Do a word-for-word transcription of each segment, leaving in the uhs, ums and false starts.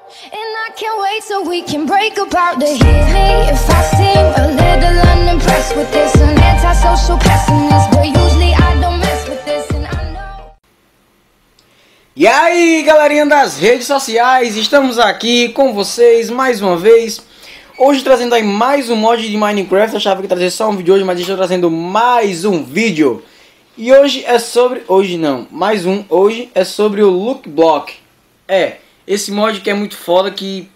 And I can't wait so we can break apart to hear me if I seem a little unimpressed with this. An antisocial pessimist, but usually I don't mess with this and I know. E aí, galerinha das redes sociais, estamos aqui com vocês mais uma vez. Hoje trazendo aí mais um mod de Minecraft. Eu achava que ia trazer só um vídeo hoje, mas estou trazendo mais um vídeo. E hoje é sobre... Hoje não, mais um. Hoje é sobre o Look Block. É, esse mod que é muito foda, que...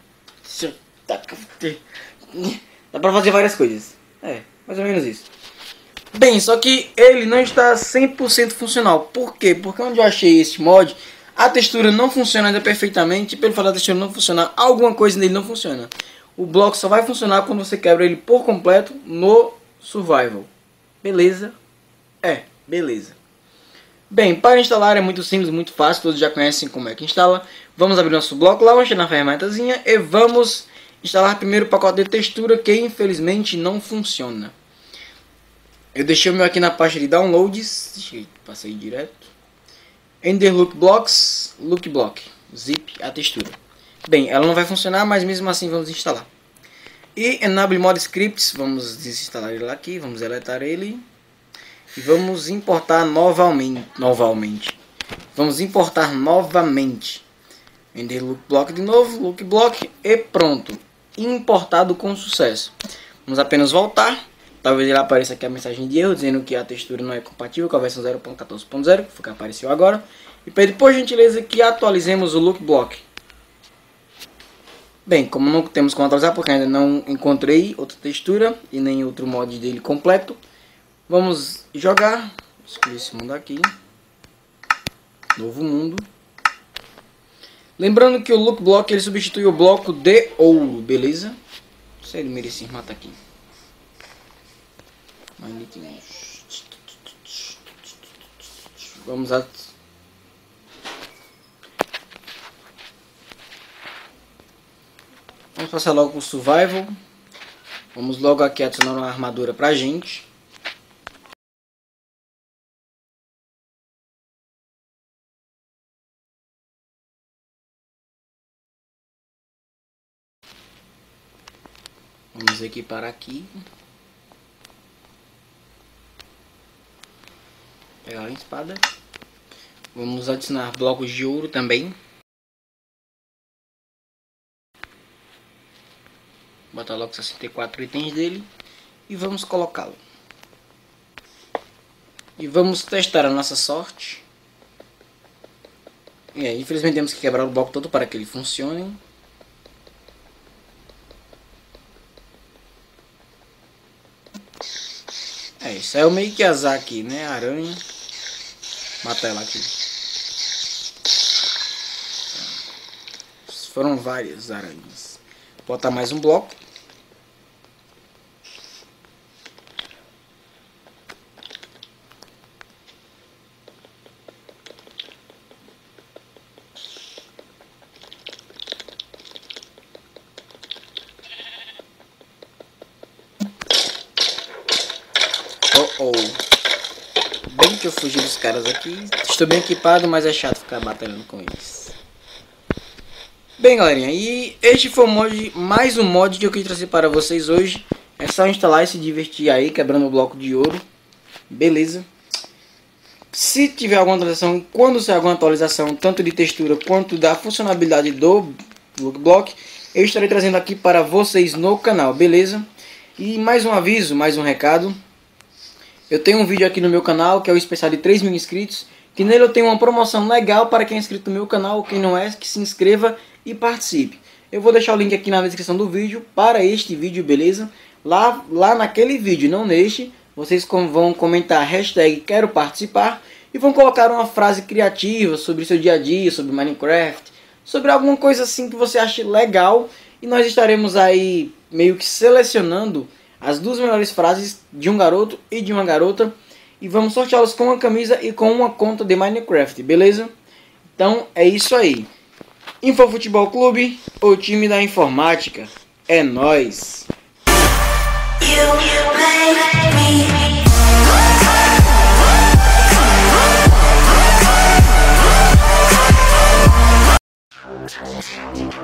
dá pra fazer várias coisas. É, mais ou menos isso. Bem, só que ele não está cem por cento funcional. Por quê? Porque onde eu achei esse mod, a textura não funciona ainda perfeitamente. E pelo fato da textura não funcionar, alguma coisa nele não funciona. O bloco só vai funcionar quando você quebra ele por completo no Survival. Beleza? É, beleza. Bem, para instalar é muito simples, muito fácil. Todos já conhecem como é que instala. Vamos abrir nosso bloco Launcher na ferramentazinha e vamos instalar primeiro o pacote de textura, que infelizmente não funciona. Eu deixei o meu aqui na pasta de downloads. Deixei, passei direto. Ender Look Blocks, Look Block, zip a textura. Bem, ela não vai funcionar, mas mesmo assim vamos instalar. E Enable Mod Scripts, vamos desinstalar ele aqui, vamos deletar ele. E vamos importar novamente, novamente. Vamos importar novamente. Ender Look Block de novo, Look Block e pronto. Importado com sucesso. Vamos apenas voltar. Talvez ele apareça aqui a mensagem de erro, dizendo que a textura não é compatível com a versão zero ponto quatorze ponto zero, que foi que apareceu agora. E pede por gentileza que atualizemos o Look Block. Bem, como não temos como atualizar, porque ainda não encontrei outra textura e nem outro mod dele completo, vamos jogar. Escolher esse mundo aqui. Novo mundo. Lembrando que o Look Block ele substitui o bloco de ouro, beleza? Se ele merecia matar aqui. Vamos a... Vamos passar logo para o Survival. Vamos logo aqui adicionar uma armadura pra gente. Vamos equipar aqui. Pegar a espada. Vamos adicionar blocos de ouro também. Botar logo sessenta e quatro itens dele. E vamos colocá-lo. E vamos testar a nossa sorte. E aí, infelizmente temos que quebrar o bloco todo para que ele funcione. É, isso é o meio que azar aqui, né? Aranha. Matar ela aqui. Foram várias aranhas. Vou botar mais um bloco. Oh, oh. Bem que eu fugi dos caras aqui. Estou bem equipado, mas é chato ficar batalhando com eles. Bem, galerinha, e este foi o mod, mais um mod que eu queria trazer para vocês hoje. É só instalar e se divertir aí, quebrando o bloco de ouro. Beleza. Se tiver alguma atualização, quando sair alguma atualização, tanto de textura quanto da funcionalidade do Look Block, eu estarei trazendo aqui para vocês no canal, beleza? E mais um aviso, mais um recado. Eu tenho um vídeo aqui no meu canal, que é o especial de três mil inscritos, que nele eu tenho uma promoção legal para quem é inscrito no meu canal. Quem não é, que se inscreva e participe. Eu vou deixar o link aqui na descrição do vídeo para este vídeo, beleza? Lá, lá naquele vídeo, não neste, vocês vão comentar hashtag quero participar e vão colocar uma frase criativa sobre seu dia a dia, sobre Minecraft, sobre alguma coisa assim que você ache legal. E nós estaremos aí meio que selecionando as duas melhores frases de um garoto e de uma garota. E vamos sorteá-los com uma camisa e com uma conta de Minecraft, beleza? Então é isso aí. Info Futebol Clube, o time da informática. É nóis! You